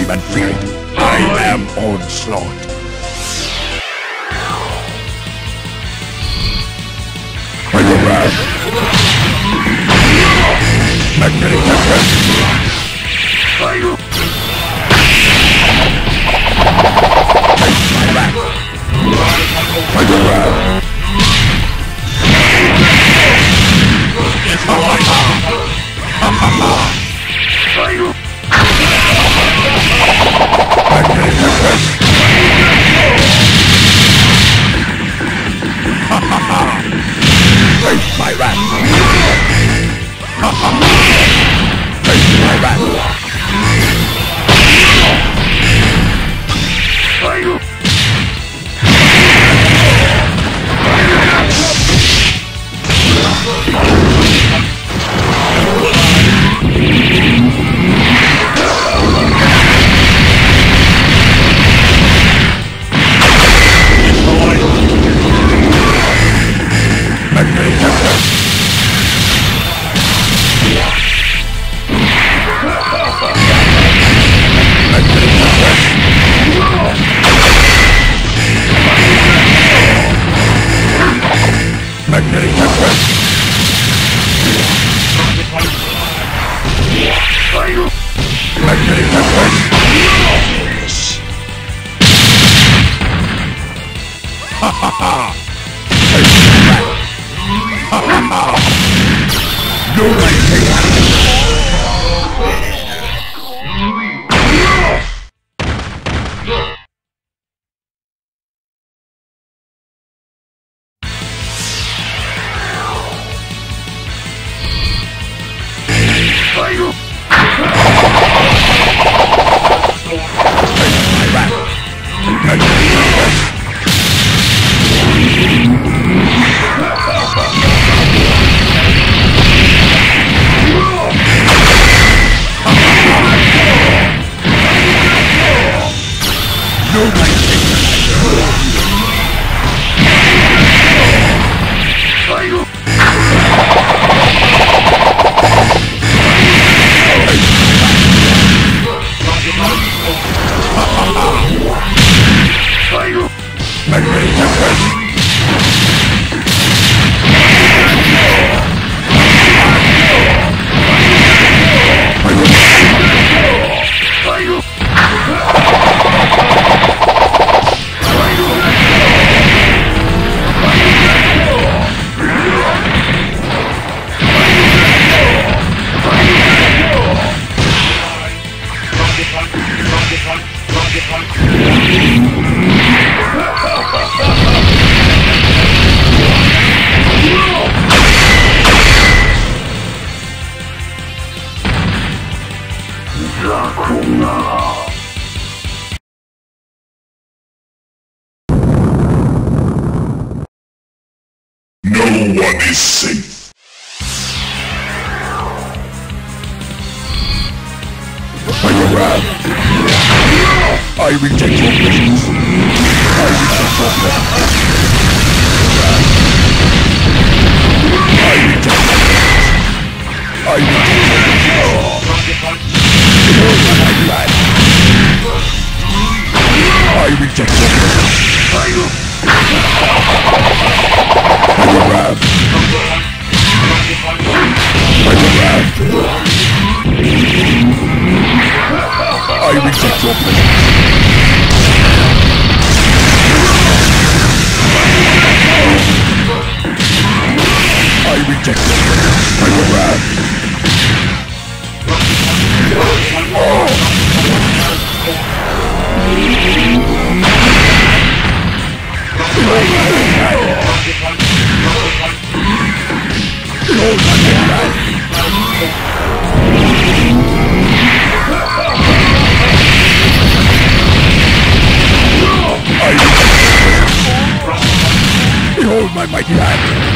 time and fear. I am Onslaught. Fire Wrath. Magnetic Tempest. Fire. My wrath. Fire Wrath. It's my Fire. Magnetic Tempest. Face my wrath. Face my wrath. Fire. Magnetic Tempest. Magnetic Tempest. Magnetic Tempest. Magnetic Tempest. Ha ha ha! Ha ha ha! No right take! No one is safe. Fire Wrath. I reject your wishes. I reject your wishes. I reject your wishes. I reject your wishes. My blood. I reject your wishes. Fire Wrath. Fire Wrath. I reject your wishes. I reject your wishes. Fire Wrath. Behold my mighty hand!